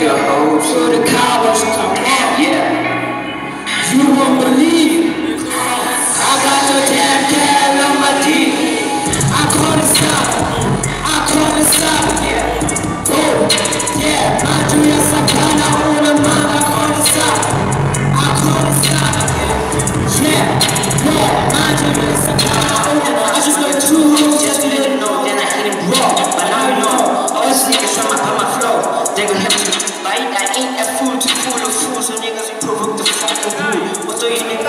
your hopes so the cowards come on. Yeah. You won't believe. I got your damn tail on my teeth. I call it stop. I call it stop. Yeah. Oh, yeah. I do your sakana on the mind. I call it stop. I call it stop. Yeah. Yeah. I do your sakana on the mind. I just got 2 hoes just to let it know. Then I hit him raw. But now you know. All these niggas from my flow. They gon' have to fight. I ain't that fool too full of fools. So niggas will provoke the fucking fool. What do you niggas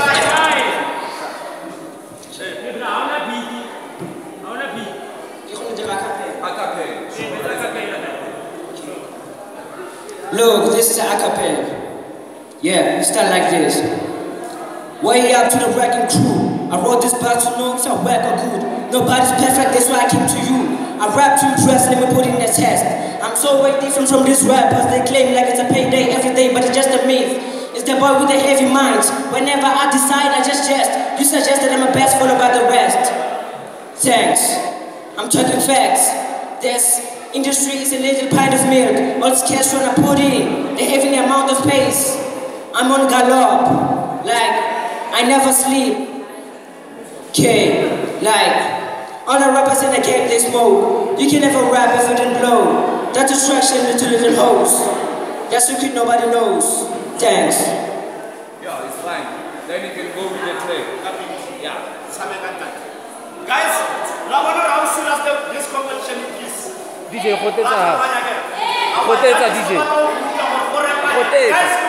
Look, this is an acapella. Yeah, it start like this. Way up to the wrecking crew. I wrote this battle notes, I work a good. Nobody's perfect, that's why I came to you. I rap to impress, let me put in the test. I'm so way different from these rappers. They claim like it's a payday every day, but it's just a myth. It's the boy with the heavy minds. Whenever I decide, I just jest. You suggest that I'm a best, followed by the rest. Thanks. I'm talking facts. This industry is a little pint of milk. All this cash when I put in, the heavy amount of pace. I'm on gallop, like I never sleep. Okay, like all the rappers in the game they smoke. You can never rap if you didn't blow. That distraction into little hoes. That secret nobody knows. Thanks. Yeah, it's fine. Then you can go with the track. Yeah. Guys, now we're not serious this competition is. DJ, rotate ça. Rotate ça, DJ. Rotate.